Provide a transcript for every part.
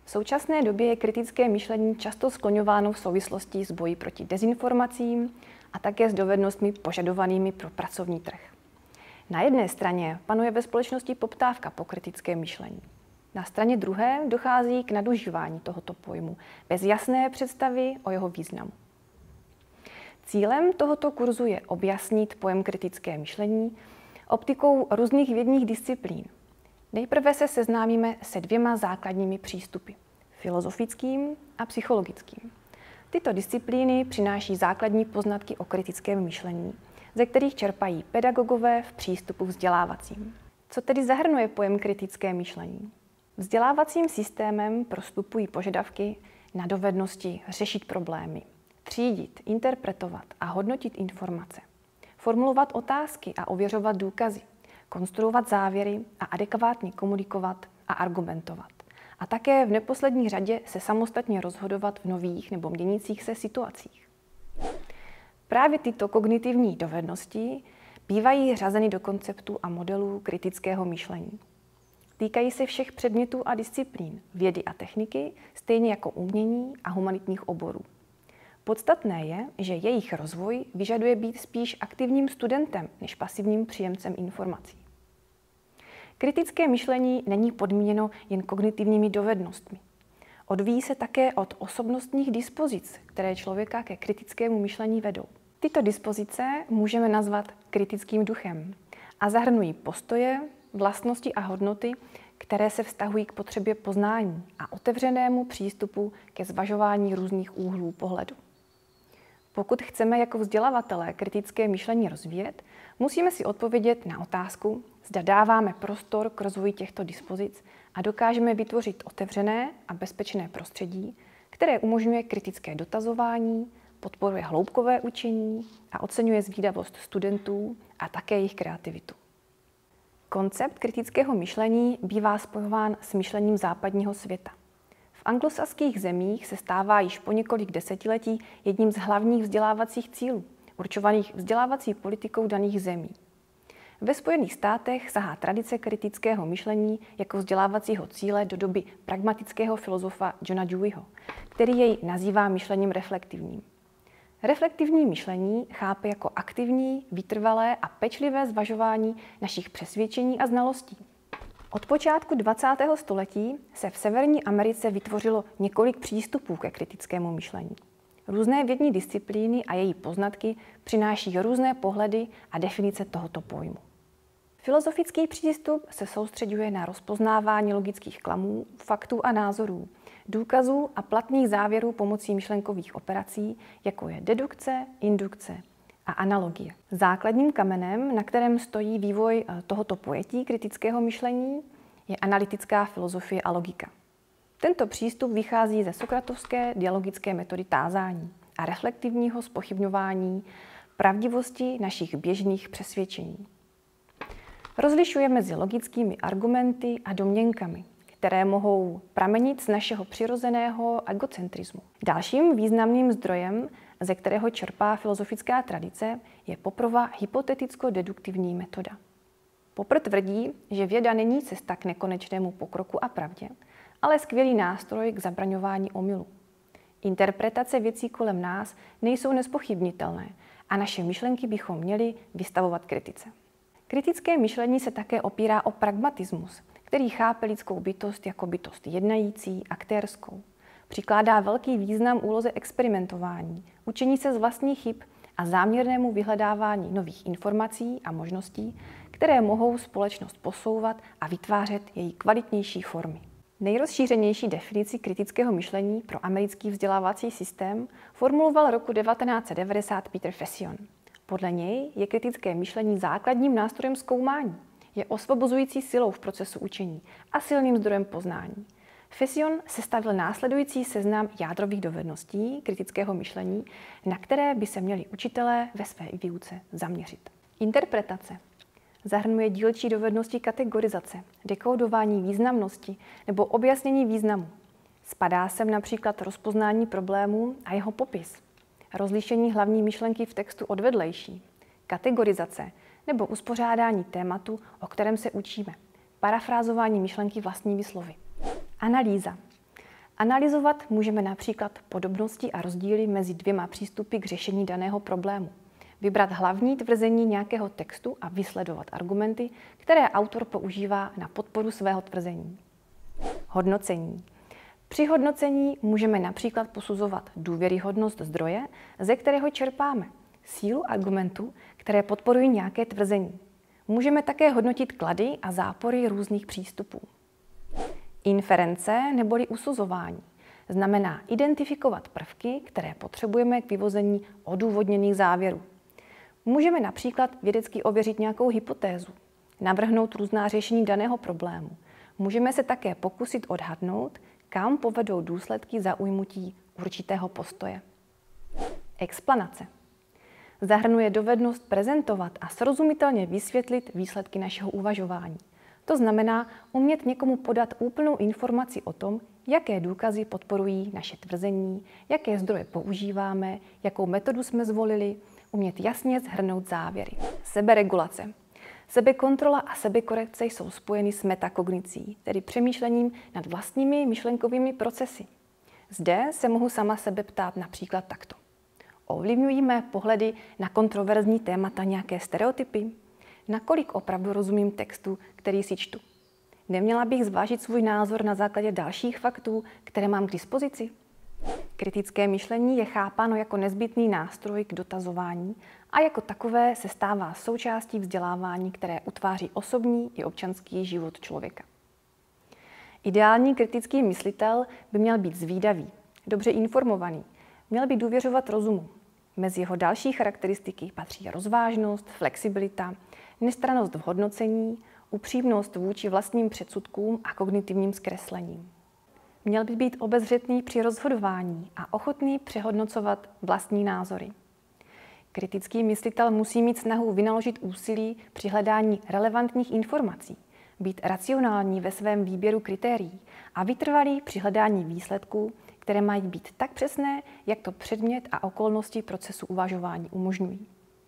V současné době je kritické myšlení často skloňováno v souvislosti s boji proti dezinformacím a také s dovednostmi požadovanými pro pracovní trh. Na jedné straně panuje ve společnosti poptávka po kritickém myšlení. Na straně druhé dochází k nadužívání tohoto pojmu bez jasné představy o jeho významu. Cílem tohoto kurzu je objasnit pojem kritické myšlení optikou různých vědních disciplín. Nejprve se seznámíme se dvěma základními přístupy, filozofickým a psychologickým. Tyto disciplíny přináší základní poznatky o kritickém myšlení, ze kterých čerpají pedagogové v přístupu vzdělávacím. Co tedy zahrnuje pojem kritické myšlení? Vzdělávacím systémem prostupují požadavky na dovednosti řešit problémy, třídit, interpretovat a hodnotit informace, formulovat otázky a ověřovat důkazy, konstruovat závěry a adekvátně komunikovat a argumentovat. A také v neposlední řadě se samostatně rozhodovat v nových nebo měnících se situacích. Právě tyto kognitivní dovednosti bývají řazeny do konceptů a modelů kritického myšlení. Týkají se všech předmětů a disciplín, vědy a techniky, stejně jako umění a humanitních oborů. Podstatné je, že jejich rozvoj vyžaduje být spíš aktivním studentem než pasivním příjemcem informací. Kritické myšlení není podmíněno jen kognitivními dovednostmi. Odvíjí se také od osobnostních dispozic, které člověka ke kritickému myšlení vedou. Tyto dispozice můžeme nazvat kritickým duchem a zahrnují postoje, vlastnosti a hodnoty, které se vztahují k potřebě poznání a otevřenému přístupu ke zvažování různých úhlů pohledu. Pokud chceme jako vzdělavatelé kritické myšlení rozvíjet, musíme si odpovědět na otázku, zda dáváme prostor k rozvoji těchto dispozic a dokážeme vytvořit otevřené a bezpečné prostředí, které umožňuje kritické dotazování, podporuje hloubkové učení a oceňuje zvídavost studentů a také jejich kreativitu. Koncept kritického myšlení bývá spojován s myšlením západního světa. V anglosaských zemích se stává již po několik desetiletí jedním z hlavních vzdělávacích cílů, určovaných vzdělávací politikou daných zemí. Ve Spojených státech sahá tradice kritického myšlení jako vzdělávacího cíle do doby pragmatického filozofa Johna Deweyho, který jej nazývá myšlením reflektivním. Reflektivní myšlení chápe jako aktivní, vytrvalé a pečlivé zvažování našich přesvědčení a znalostí. Od počátku 20. století se v Severní Americe vytvořilo několik přístupů ke kritickému myšlení. Různé vědní disciplíny a její poznatky přináší různé pohledy a definice tohoto pojmu. Filozofický přístup se soustřeďuje na rozpoznávání logických klamů, faktů a názorů, důkazů a platných závěrů pomocí myšlenkových operací, jako je dedukce, indukce a analogie. Základním kamenem, na kterém stojí vývoj tohoto pojetí kritického myšlení, je analytická filozofie a logika. Tento přístup vychází ze sokratovské dialogické metody tázání a reflektivního zpochybňování pravdivosti našich běžných přesvědčení. Rozlišuje mezi logickými argumenty a domněnkami, které mohou pramenit z našeho přirozeného egocentrismu. Dalším významným zdrojem, ze kterého čerpá filozofická tradice, je Poprova hypoteticko-deduktivní metoda. Popr tvrdí, že věda není cesta k nekonečnému pokroku a pravdě, ale skvělý nástroj k zabraňování omylu. Interpretace věcí kolem nás nejsou nezpochybnitelné a naše myšlenky bychom měli vystavovat kritice. Kritické myšlení se také opírá o pragmatismus, který chápe lidskou bytost jako bytost jednající, aktérskou. Přikládá velký význam úloze experimentování, učení se z vlastních chyb a záměrnému vyhledávání nových informací a možností, které mohou společnost posouvat a vytvářet její kvalitnější formy. Nejrozšířenější definici kritického myšlení pro americký vzdělávací systém formuloval roku 1990 Peter Fession. Podle něj je kritické myšlení základním nástrojem zkoumání, je osvobozující silou v procesu učení a silným zdrojem poznání. Fession sestavil následující seznam jádrových dovedností kritického myšlení, na které by se měli učitelé ve své výuce zaměřit. Interpretace zahrnuje dílčí dovednosti kategorizace, dekódování významnosti nebo objasnění významu. Spadá sem například rozpoznání problémů a jeho popis, rozlišení hlavní myšlenky v textu od vedlejší, kategorizace nebo uspořádání tématu, o kterém se učíme, parafrázování myšlenky vlastními slovy. Analýza Analyzovat můžeme například podobnosti a rozdíly mezi dvěma přístupy k řešení daného problému. Vybrat hlavní tvrzení nějakého textu a vysledovat argumenty, které autor používá na podporu svého tvrzení. Hodnocení. Při hodnocení můžeme například posuzovat důvěryhodnost zdroje, ze kterého čerpáme, sílu argumentů, které podporují nějaké tvrzení. Můžeme také hodnotit klady a zápory různých přístupů. Inference neboli usuzování znamená identifikovat prvky, které potřebujeme k vyvození odůvodněných závěrů. Můžeme například vědecky ověřit nějakou hypotézu, navrhnout různá řešení daného problému. Můžeme se také pokusit odhadnout, kam povedou důsledky zaujmutí určitého postoje. Explanace zahrnuje dovednost prezentovat a srozumitelně vysvětlit výsledky našeho uvažování. To znamená umět někomu podat úplnou informaci o tom, jaké důkazy podporují naše tvrzení, jaké zdroje používáme, jakou metodu jsme zvolili, umět jasně shrnout závěry. Seberegulace. Sebekontrola a sebekorekce jsou spojeny s metakognicí, tedy přemýšlením nad vlastními myšlenkovými procesy. Zde se mohu sama sebe ptát například takto. Ovlivňují mé pohledy na kontroverzní témata nějaké stereotypy? Nakolik opravdu rozumím textu, který si čtu? Neměla bych zvážit svůj názor na základě dalších faktů, které mám k dispozici? Kritické myšlení je chápáno jako nezbytný nástroj k dotazování a jako takové se stává součástí vzdělávání, které utváří osobní i občanský život člověka. Ideální kritický myslitel by měl být zvídavý, dobře informovaný, měl by důvěřovat rozumu. Mezi jeho další charakteristiky patří rozvážnost, flexibilita, nestrannost v hodnocení, upřímnost vůči vlastním předsudkům a kognitivním zkreslením. Měl by být obezřetný při rozhodování a ochotný přehodnocovat vlastní názory. Kritický myslitel musí mít snahu vynaložit úsilí při hledání relevantních informací, být racionální ve svém výběru kritérií a vytrvalý při hledání výsledků, které mají být tak přesné, jak to předmět a okolnosti procesu uvažování umožňují.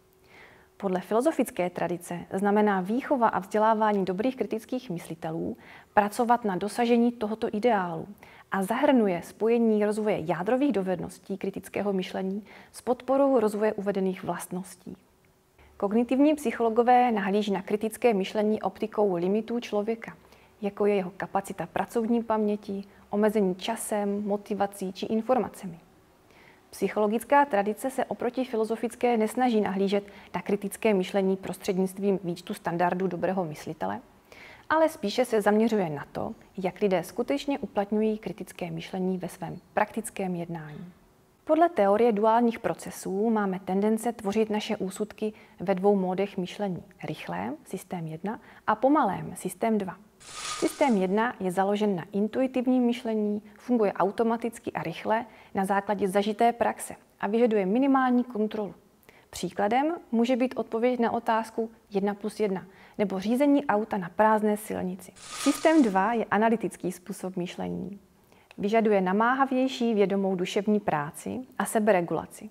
Podle filozofické tradice znamená výchova a vzdělávání dobrých kritických myslitelů pracovat na dosažení tohoto ideálu a zahrnuje spojení rozvoje jádrových dovedností kritického myšlení s podporou rozvoje uvedených vlastností. Kognitivní psychologové nahlíží na kritické myšlení optikou limitů člověka, jako je jeho kapacita pracovní paměti, omezení časem, motivací či informacemi. Psychologická tradice se oproti filozofické nesnaží nahlížet na kritické myšlení prostřednictvím výčtu standardů dobrého myslitele, ale spíše se zaměřuje na to, jak lidé skutečně uplatňují kritické myšlení ve svém praktickém jednání. Podle teorie duálních procesů máme tendence tvořit naše úsudky ve dvou módech myšlení. Rychlém, systém 1, a pomalém, systém 2. Systém 1 je založen na intuitivním myšlení, funguje automaticky a rychle na základě zažité praxe a vyžaduje minimální kontrolu. Příkladem může být odpověď na otázku 1+1 nebo řízení auta na prázdné silnici. Systém 2 je analytický způsob myšlení. Vyžaduje namáhavější vědomou duševní práci a seberegulaci.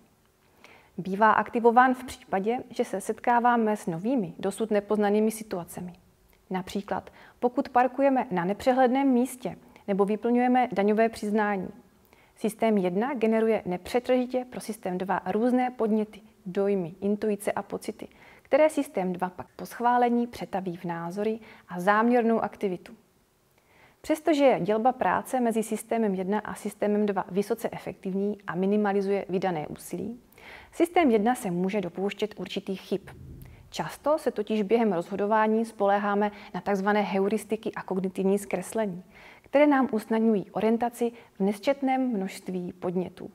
Bývá aktivován v případě, že se setkáváme s novými, dosud nepoznanými situacemi. Například pokud parkujeme na nepřehledném místě nebo vyplňujeme daňové přiznání. Systém 1 generuje nepřetržitě pro systém 2 různé podněty, dojmy, intuice a pocity, které systém 2 pak po schválení přetaví v názory a záměrnou aktivitu. Přestože je dělba práce mezi systémem 1 a systémem 2 vysoce efektivní a minimalizuje vydané úsilí, systém 1 se může dopouštět určitých chyb. Často se totiž během rozhodování spoléháme na tzv. Heuristiky a kognitivní zkreslení, které nám usnadňují orientaci v nesčetném množství podnětů.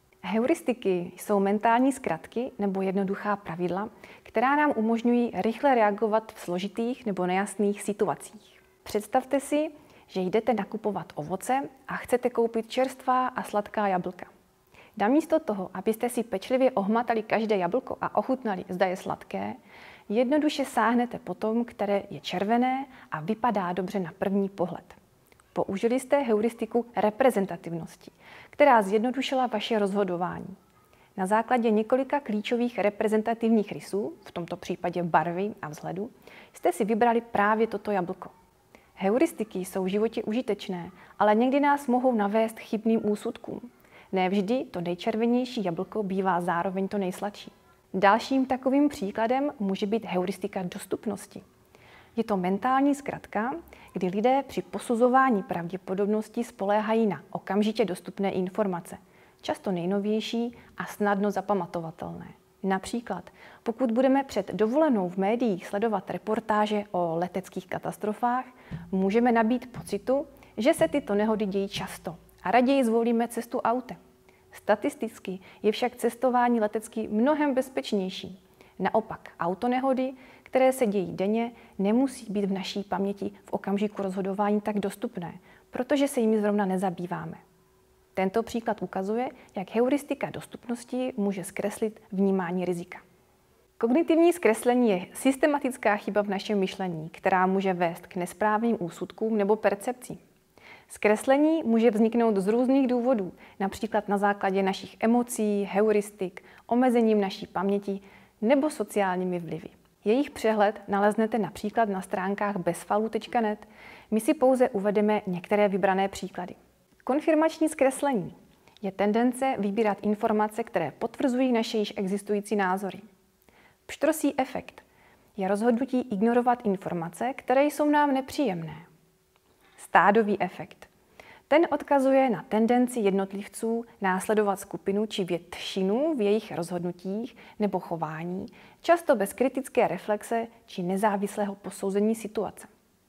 Heuristiky jsou mentální zkratky nebo jednoduchá pravidla, která nám umožňují rychle reagovat v složitých nebo nejasných situacích. Představte si, že jdete nakupovat ovoce a chcete koupit čerstvá a sladká jablka. Namísto toho, abyste si pečlivě ohmatali každé jablko a ochutnali, zda je sladké, jednoduše sáhnete po tom, které je červené a vypadá dobře na první pohled. Použili jste heuristiku reprezentativnosti, která zjednodušila vaše rozhodování. Na základě několika klíčových reprezentativních rysů, v tomto případě barvy a vzhledu, jste si vybrali právě toto jablko. Heuristiky jsou v životě užitečné, ale někdy nás mohou navést chybným úsudkům. Ne vždy to nejčervenější jablko bývá zároveň to nejsladší. Dalším takovým příkladem může být heuristika dostupnosti. Je to mentální zkratka, kdy lidé při posuzování pravděpodobnosti spoléhají na okamžitě dostupné informace, často nejnovější a snadno zapamatovatelné. Například, pokud budeme před dovolenou v médiích sledovat reportáže o leteckých katastrofách, můžeme nabýt pocitu, že se tyto nehody dějí často a raději zvolíme cestu autem. Statisticky je však cestování letecky mnohem bezpečnější. Naopak autonehody, které se dějí denně, nemusí být v naší paměti v okamžiku rozhodování tak dostupné, protože se jimi zrovna nezabýváme. Tento příklad ukazuje, jak heuristika dostupnosti může zkreslit vnímání rizika. Kognitivní zkreslení je systematická chyba v našem myšlení, která může vést k nesprávným úsudkům nebo percepcím. Zkreslení může vzniknout z různých důvodů, například na základě našich emocí, heuristik, omezením naší paměti nebo sociálními vlivy. Jejich přehled naleznete například na stránkách bezfalu.net. My si pouze uvedeme některé vybrané příklady. Konfirmační zkreslení je tendence vybírat informace, které potvrzují naše již existující názory. Pštrosí efekt je rozhodnutí ignorovat informace, které jsou nám nepříjemné. Stádový efekt. Ten odkazuje na tendenci jednotlivců následovat skupinu či většinu v jejich rozhodnutích nebo chování, často bez kritické reflexe či nezávislého posouzení situace.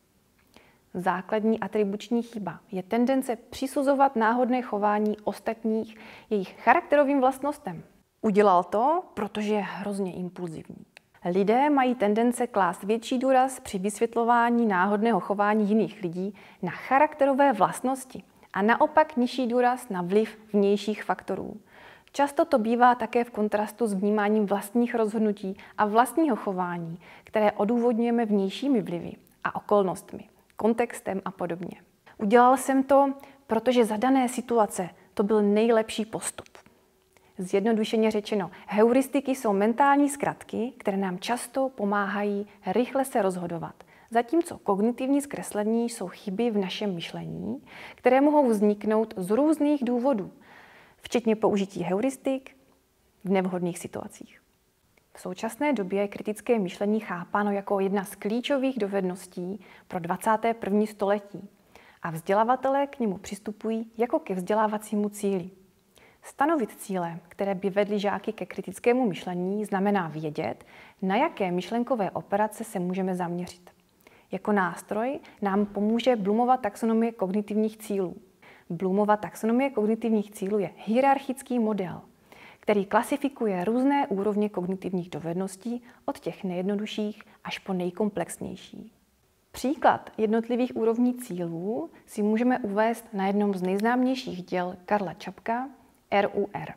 Základní atribuční chyba je tendence přisuzovat náhodné chování ostatních jejich charakterovým vlastnostem. Udělal to, protože je hrozně impulzivní. Lidé mají tendence klást větší důraz při vysvětlování náhodného chování jiných lidí na charakterové vlastnosti a naopak nižší důraz na vliv vnějších faktorů. Často to bývá také v kontrastu s vnímáním vlastních rozhodnutí a vlastního chování, které odůvodňujeme vnějšími vlivy a okolnostmi, kontextem a podobně. Udělal jsem to, protože za dané situace to byl nejlepší postup. Zjednodušeně řečeno, heuristiky jsou mentální zkratky, které nám často pomáhají rychle se rozhodovat. Zatímco kognitivní zkreslení jsou chyby v našem myšlení, které mohou vzniknout z různých důvodů, včetně použití heuristik v nevhodných situacích. V současné době je kritické myšlení chápáno jako jedna z klíčových dovedností pro 21. století a vzdělavatelé k němu přistupují jako ke vzdělávacímu cíli. Stanovit cíle, které by vedly žáky ke kritickému myšlení, znamená vědět, na jaké myšlenkové operace se můžeme zaměřit. Jako nástroj nám pomůže Bloomova taxonomie kognitivních cílů. Bloomova taxonomie kognitivních cílů je hierarchický model, který klasifikuje různé úrovně kognitivních dovedností od těch nejjednodušších až po nejkomplexnější. Příklad jednotlivých úrovní cílů si můžeme uvést na jednom z nejznámějších děl Karla Čapka, RUR.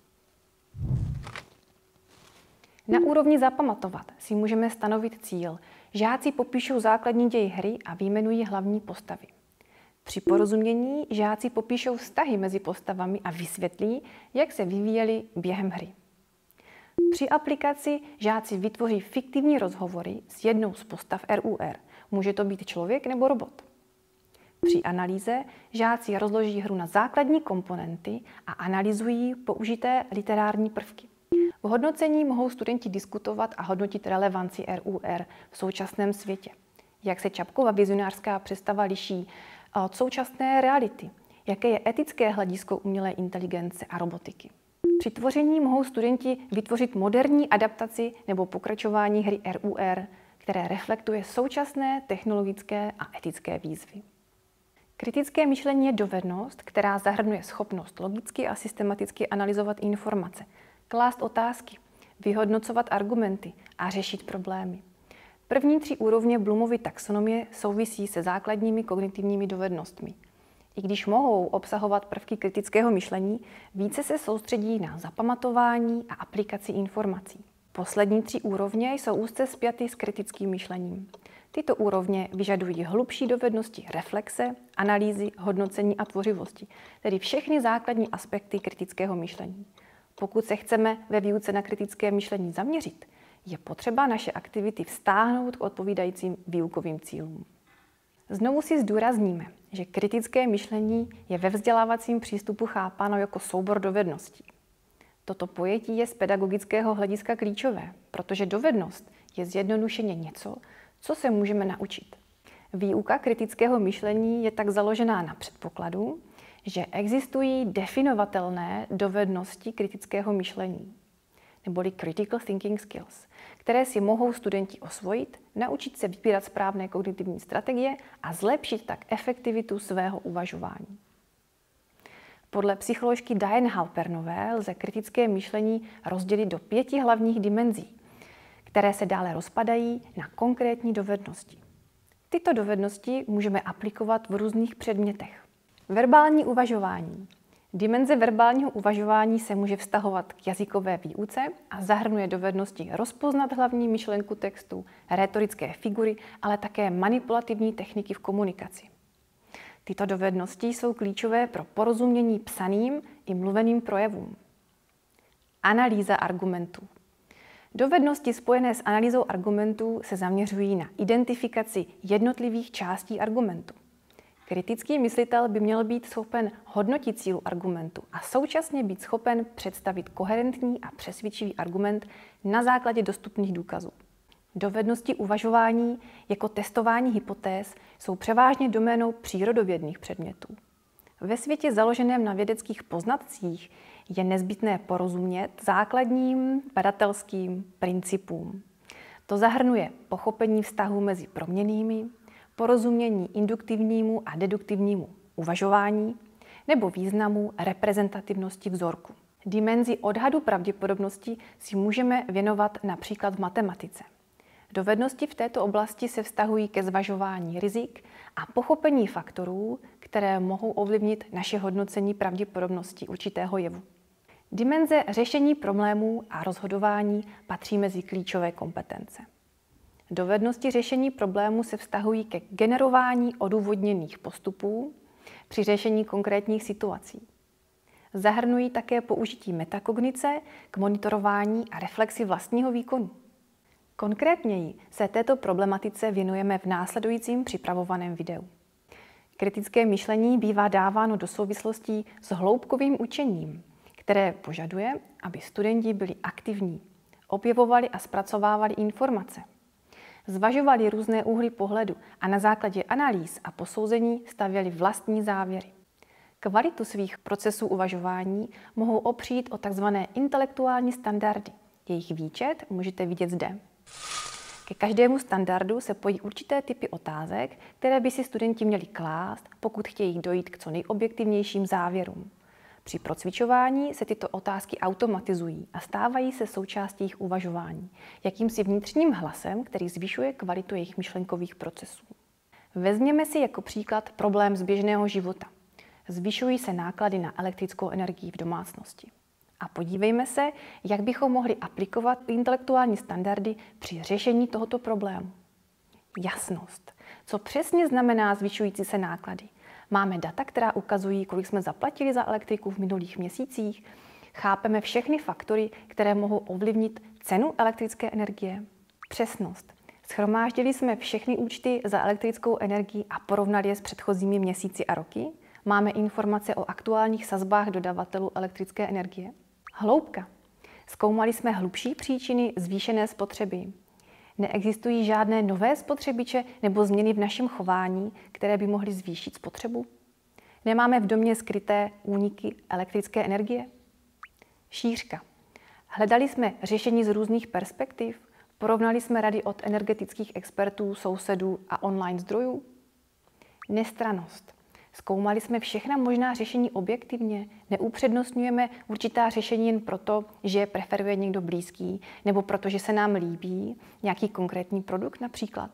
Na úrovni zapamatovat si můžeme stanovit cíl. Žáci popíšou základní děj hry a vyjmenují hlavní postavy. Při porozumění žáci popíšou vztahy mezi postavami a vysvětlí, jak se vyvíjely během hry. Při aplikaci žáci vytvoří fiktivní rozhovory s jednou z postav RUR. Může to být člověk nebo robot. Při analýze žáci rozloží hru na základní komponenty a analyzují použité literární prvky. V hodnocení mohou studenti diskutovat a hodnotit relevanci RUR v současném světě. Jak se Čapkova vizionářská představa liší od současné reality. Jaké je etické hledisko umělé inteligence a robotiky. Při tvoření mohou studenti vytvořit moderní adaptaci nebo pokračování hry RUR, které reflektuje současné technologické a etické výzvy. Kritické myšlení je dovednost, která zahrnuje schopnost logicky a systematicky analyzovat informace, klást otázky, vyhodnocovat argumenty a řešit problémy. První 3 úrovně Bloomovy taxonomie souvisí se základními kognitivními dovednostmi. I když mohou obsahovat prvky kritického myšlení, více se soustředí na zapamatování a aplikaci informací. Poslední 3 úrovně jsou úzce spjaty s kritickým myšlením. Tyto úrovně vyžadují hlubší dovednosti reflexe, analýzy, hodnocení a tvořivosti, tedy všechny základní aspekty kritického myšlení. Pokud se chceme ve výuce na kritické myšlení zaměřit, je potřeba naše aktivity vztáhnout k odpovídajícím výukovým cílům. Znovu si zdůrazníme, že kritické myšlení je ve vzdělávacím přístupu chápáno jako soubor dovedností. Toto pojetí je z pedagogického hlediska klíčové, protože dovednost je zjednodušeně něco, co se můžeme naučit. Výuka kritického myšlení je tak založená na předpokladu, že existují definovatelné dovednosti kritického myšlení, neboli critical thinking skills, které si mohou studenti osvojit, naučit se vybírat správné kognitivní strategie a zlepšit tak efektivitu svého uvažování. Podle psycholožky Diane Halpernové lze kritické myšlení rozdělit do 5 hlavních dimenzí, které se dále rozpadají na konkrétní dovednosti. Tyto dovednosti můžeme aplikovat v různých předmětech. Verbální uvažování. Dimenze verbálního uvažování se může vztahovat k jazykové výuce a zahrnuje dovednosti rozpoznat hlavní myšlenku textu, rétorické figury, ale také manipulativní techniky v komunikaci. Tyto dovednosti jsou klíčové pro porozumění psaným i mluveným projevům. Analýza argumentů. Dovednosti spojené s analýzou argumentů se zaměřují na identifikaci jednotlivých částí argumentu. Kritický myslitel by měl být schopen hodnotit sílu argumentu a současně být schopen představit koherentní a přesvědčivý argument na základě dostupných důkazů. Dovednosti uvažování jako testování hypotéz jsou převážně doménou přírodovědných předmětů. Ve světě založeném na vědeckých poznatcích je nezbytné porozumět základním badatelským principům. To zahrnuje pochopení vztahů mezi proměnnými, porozumění induktivnímu a deduktivnímu uvažování nebo významu reprezentativnosti vzorku. Dimenzi odhadu pravděpodobnosti si můžeme věnovat například v matematice. Dovednosti v této oblasti se vztahují ke zvažování rizik a pochopení faktorů, které mohou ovlivnit naše hodnocení pravděpodobnosti určitého jevu. Dimenze řešení problémů a rozhodování patří mezi klíčové kompetence. Dovednosti řešení problémů se vztahují ke generování odůvodněných postupů při řešení konkrétních situací. Zahrnují také použití metakognice k monitorování a reflexi vlastního výkonu. Konkrétněji se této problematice věnujeme v následujícím připravovaném videu. Kritické myšlení bývá dáváno do souvislostí s hloubkovým učením, které požaduje, aby studenti byli aktivní, objevovali a zpracovávali informace, zvažovali různé úhly pohledu a na základě analýz a posouzení stavěli vlastní závěry. Kvalitu svých procesů uvažování mohou opřít o tzv. Intelektuální standardy. Jejich výčet můžete vidět zde. Ke každému standardu se pojí určité typy otázek, které by si studenti měli klást, pokud chtějí dojít k co nejobjektivnějším závěrům. Při procvičování se tyto otázky automatizují a stávají se součástí jejich uvažování, jakýmsi vnitřním hlasem, který zvyšuje kvalitu jejich myšlenkových procesů. Vezměme si jako příklad problém z běžného života. Zvyšují se náklady na elektrickou energii v domácnosti. A podívejme se, jak bychom mohli aplikovat intelektuální standardy při řešení tohoto problému. Jasnost. Co přesně znamená zvyšující se náklady? Máme data, která ukazují, kolik jsme zaplatili za elektriku v minulých měsících. Chápeme všechny faktory, které mohou ovlivnit cenu elektrické energie. Přesnost. Shromáždili jsme všechny účty za elektrickou energii a porovnali je s předchozími měsíci a roky. Máme informace o aktuálních sazbách dodavatelů elektrické energie. Hloubka. Zkoumali jsme hlubší příčiny zvýšené spotřeby. Neexistují žádné nové spotřebiče nebo změny v našem chování, které by mohly zvýšit spotřebu? Nemáme v domě skryté úniky elektrické energie? Šířka. Hledali jsme řešení z různých perspektiv, porovnali jsme rady od energetických expertů, sousedů a online zdrojů? Nestrannost. Zkoumali jsme všechna možná řešení objektivně, neupřednostňujeme určitá řešení jen proto, že je preferuje někdo blízký, nebo protože se nám líbí nějaký konkrétní produkt například.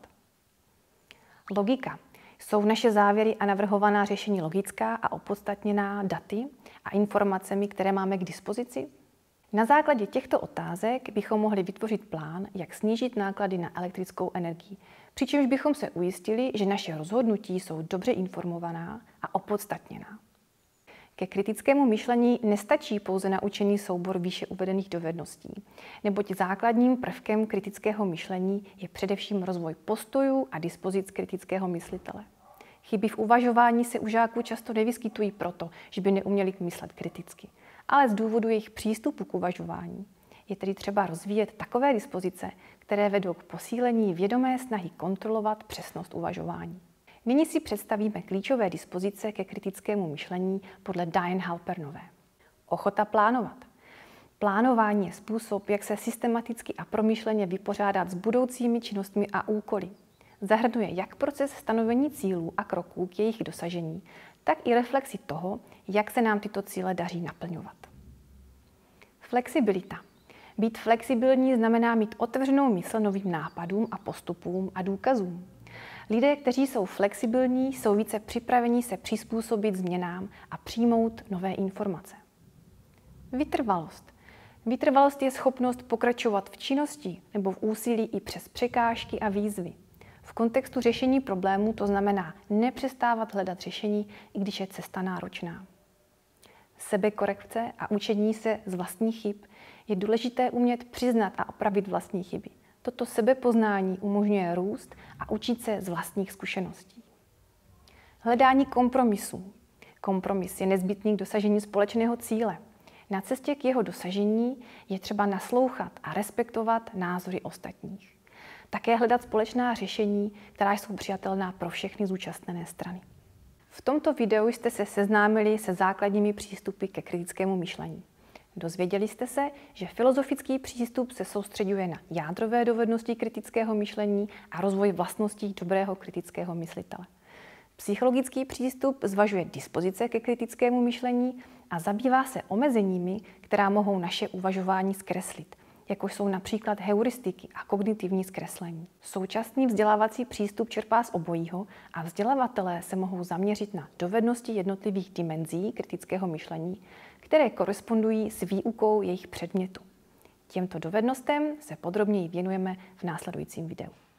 Logika. Jsou naše závěry a navrhovaná řešení logická a opodstatněná daty a informacemi, které máme k dispozici? Na základě těchto otázek bychom mohli vytvořit plán, jak snížit náklady na elektrickou energii, přičemž bychom se ujistili, že naše rozhodnutí jsou dobře informovaná a opodstatněná. Ke kritickému myšlení nestačí pouze naučený soubor výše uvedených dovedností, neboť základním prvkem kritického myšlení je především rozvoj postojů a dispozic kritického myslitele. Chyby v uvažování se u žáků často nevyskytují proto, že by neuměli myslet kriticky, ale z důvodu jejich přístupu k uvažování. Je tedy třeba rozvíjet takové dispozice, které vedou k posílení vědomé snahy kontrolovat přesnost uvažování. Nyní si představíme klíčové dispozice ke kritickému myšlení podle Diane Halpernové. Ochota plánovat. Plánování je způsob, jak se systematicky a promyšleně vypořádat s budoucími činnostmi a úkoly. Zahrnuje jak proces stanovení cílů a kroků k jejich dosažení, tak i reflexi toho, jak se nám tyto cíle daří naplňovat. Flexibilita. Být flexibilní znamená mít otevřenou mysl novým nápadům a postupům a důkazům. Lidé, kteří jsou flexibilní, jsou více připraveni se přizpůsobit změnám a přijmout nové informace. Vytrvalost. Vytrvalost je schopnost pokračovat v činnosti nebo v úsilí i přes překážky a výzvy. V kontextu řešení problémů to znamená nepřestávat hledat řešení, i když je cesta náročná. Sebekorekce a učení se z vlastních chyb je důležité umět přiznat a opravit vlastní chyby. Toto sebepoznání umožňuje růst a učit se z vlastních zkušeností. Hledání kompromisů. Kompromis je nezbytný k dosažení společného cíle. Na cestě k jeho dosažení je třeba naslouchat a respektovat názory ostatních. Také hledat společná řešení, která jsou přijatelná pro všechny zúčastněné strany. V tomto videu jste se seznámili se základními přístupy ke kritickému myšlení. Dozvěděli jste se, že filozofický přístup se soustřeďuje na jádrové dovednosti kritického myšlení a rozvoj vlastností dobrého kritického myslitele. Psychologický přístup zvažuje dispozice ke kritickému myšlení a zabývá se omezeními, která mohou naše uvažování zkreslit, jako jsou například heuristiky a kognitivní zkreslení. Současný vzdělávací přístup čerpá z obojího a vzdělavatelé se mohou zaměřit na dovednosti jednotlivých dimenzí kritického myšlení, které korespondují s výukou jejich předmětu. Těmto dovednostem se podrobněji věnujeme v následujícím videu.